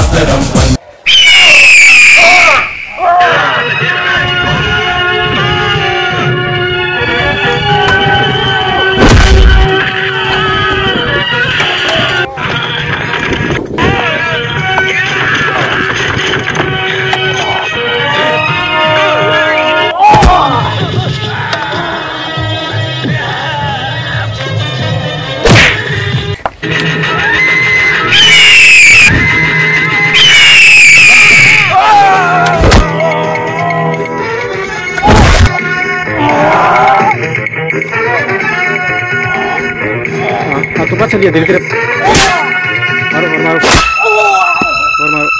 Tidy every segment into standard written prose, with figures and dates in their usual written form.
मातरम। तो चलिए धीरे धीरे मारो और मारो और मारो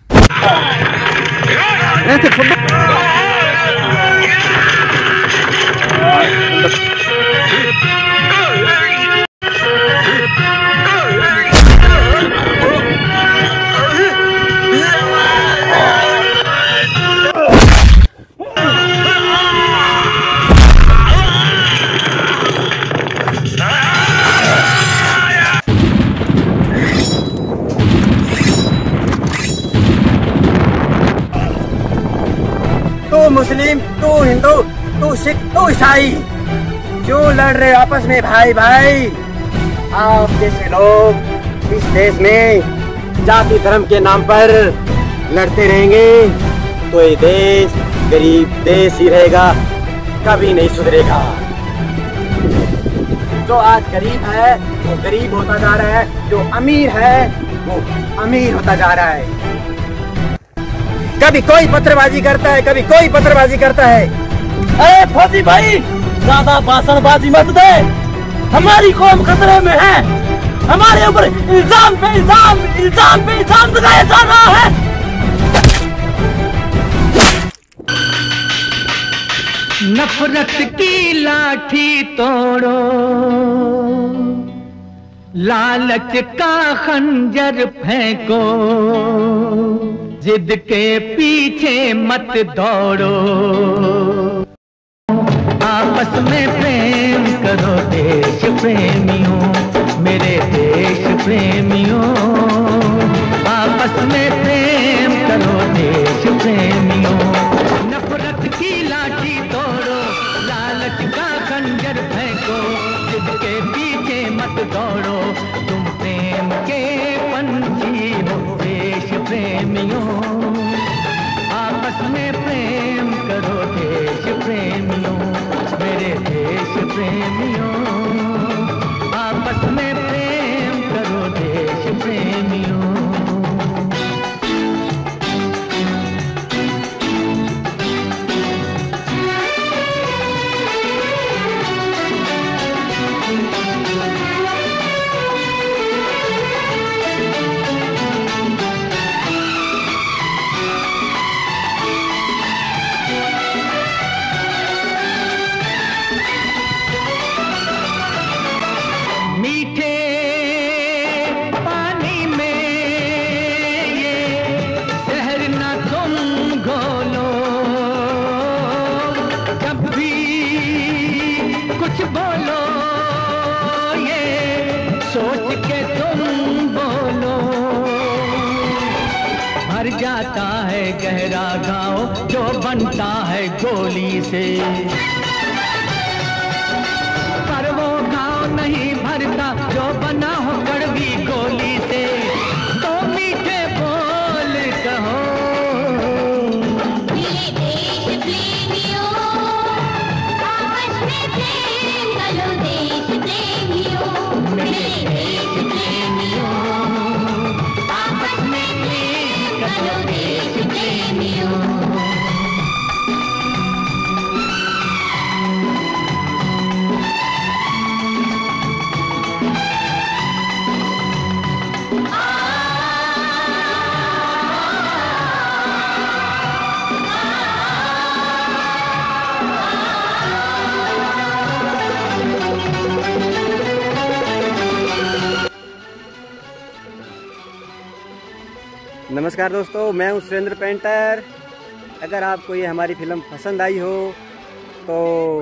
तू मुस्लिम, तू हिंदू, तू सिख, तू ईसाई, क्यों लड़ रहे आपस में भाई भाई? आप जैसे लोग इस देश में जाति धर्म के नाम पर लड़ते रहेंगे तो ये देश गरीब देश ही रहेगा, कभी नहीं सुधरेगा। जो आज गरीब है वो गरीब होता जा रहा है, जो अमीर है वो अमीर होता जा रहा है। कभी कोई पत्थरबाजी करता है, कभी कोई पत्थरबाजी करता है। अरे फौजी भाई, ज्यादा भाषणबाजी मत दे, हमारी कौम खतरे में है, हमारे ऊपर इल्जाम पे इल्जाम लगाया जा रहा है। नफरत की लाठी तोड़ो, लालच का खंजर फेंको, जिद के पीछे मत दौड़ो, आपस में प्रेम करो देश प्रेमियों, मेरे देश प्रेमियों, आपस में प्रेम करो देश प्रेमियों। नफरत की लाठी तोड़ो, लालच का खंजर फेंको, जिद के पीछे मत दौड़ो, तुम प्रेम के पंछी हो देश प्रेमियों, आपस में प्रेम करो देश प्रेमियों, मेरे देश प्रेमियों, आपस में प्रेम करो देश प्रेमियों। मीठे पानी में ये शहर न तुम घोलो, जब भी कुछ बोलो ये सोच के तुम बोलो, भर जाता है गहरा घाव जो बनता है गोली से, पर वो घाव नहीं भरता जो बना हो कड़वी गोली से। तो मीठे बोल कहो मेरे देश प्रेमियों, आपस में प्रेम करो देश प्रेमियों, मेरे देश प्रेमियों, आपस में प्रेम करो देश प्रेमियों। नमस्कार दोस्तों, मैं हूं सुरेंद्र पेंटर। अगर आपको ये हमारी फिल्म पसंद आई हो तो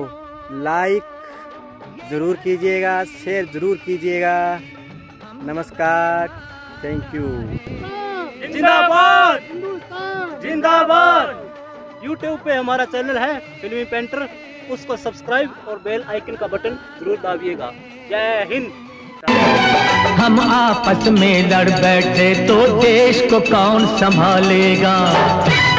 लाइक ज़रूर कीजिएगा, शेयर ज़रूर कीजिएगा। नमस्कार, थैंक यू। जिंदाबाद जिंदाबाद। YouTube पे हमारा चैनल है फिल्मी पेंटर, उसको सब्सक्राइब और बेल आइकन का बटन जरूर दाबिएगा। जय हिंद। हम आपस में लड़ बैठे तो देश को कौन संभालेगा।